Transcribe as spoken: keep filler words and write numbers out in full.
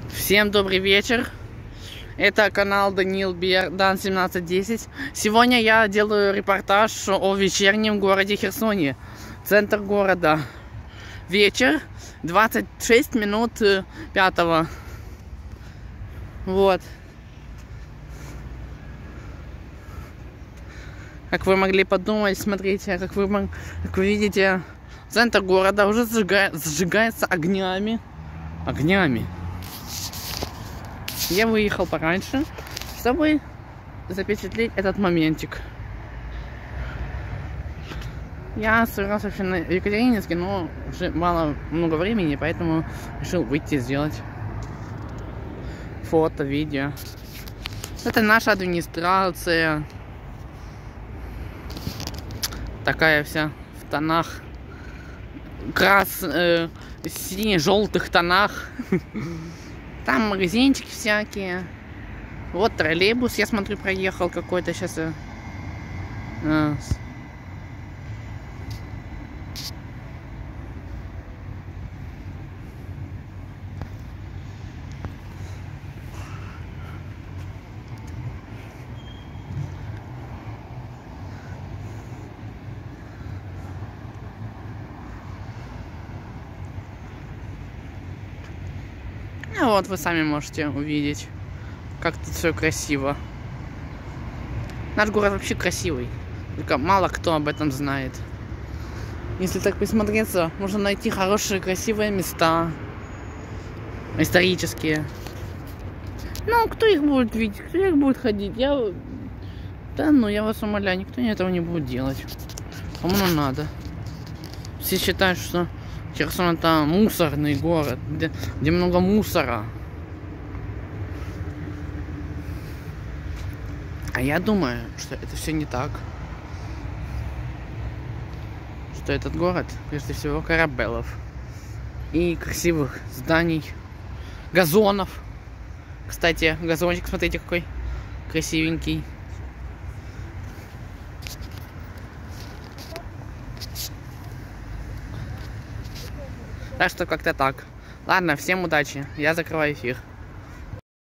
Всем добрый вечер. Это канал Даниил Бердан семнадцать десять. Сегодня я делаю репортаж о вечернем городе Херсоне. Центр города. Вечер. двадцать шесть минут пятого. Вот. Как вы могли подумать, смотрите, как вы, как вы видите, центр города уже зажигает, зажигается огнями. Огнями. Я выехал пораньше, чтобы запечатлеть этот моментик. Я собирался вообще на Екатерининске, но уже мало много времени, поэтому решил выйти сделать фото, видео. Это наша администрация. Такая вся в тонах крас, э, сине-желтых тонах. Там магазинчики всякие. Вот троллейбус, я смотрю, проехал какой-то сейчас. А. А вот вы сами можете увидеть, как тут все красиво. Наш город вообще красивый, только мало кто об этом знает. Если так присмотреться, можно найти хорошие, красивые места, исторические. Ну, кто их будет видеть, кто их будет ходить? Я... Да, ну, я вас умоляю, никто этого не будет делать. Кому надо. Все считают, что Херсон — это мусорный город, где, где много мусора. А я думаю, что это все не так. Что этот город, прежде всего, корабелов и красивых зданий, газонов. Кстати, газончик, смотрите, какой красивенький. Так что как-то так. Ладно, всем удачи. Я закрываю эфир.